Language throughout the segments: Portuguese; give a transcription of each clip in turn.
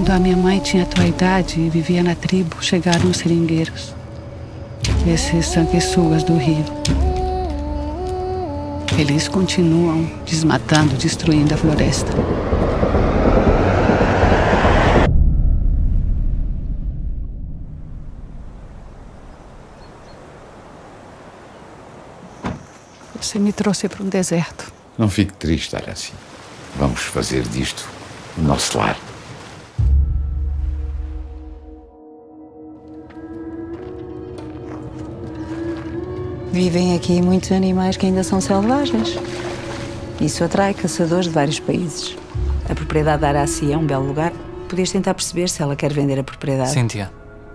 Quando a minha mãe tinha a tua idade e vivia na tribo, chegaram os seringueiros. Esses sanguessugas do rio. Eles continuam desmatando, destruindo a floresta. Você me trouxe para um deserto. Não fique triste, Aracy. Vamos fazer disto o nosso lar. Vivem aqui muitos animais que ainda são selvagens. Isso atrai caçadores de vários países. A propriedade da Aracy é um belo lugar. Podias tentar perceber se ela quer vender a propriedade. Cíntia.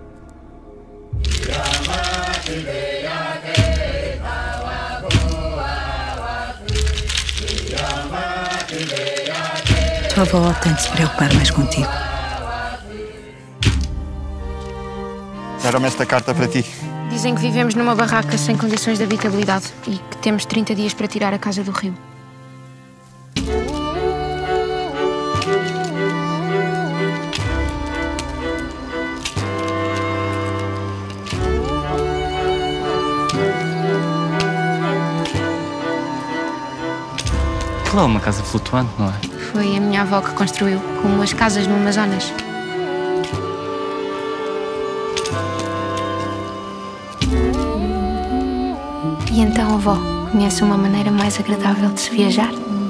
Tua avó tem de se preocupar mais contigo. Deram-me esta carta para ti. Dizem que vivemos numa barraca sem condições de habitabilidade e que temos 30 dias para tirar a casa do rio. Aquilo é uma casa flutuante, não é? Foi a minha avó que construiu, como as casas no Amazonas. E então, avó, conhece uma maneira mais agradável de se viajar?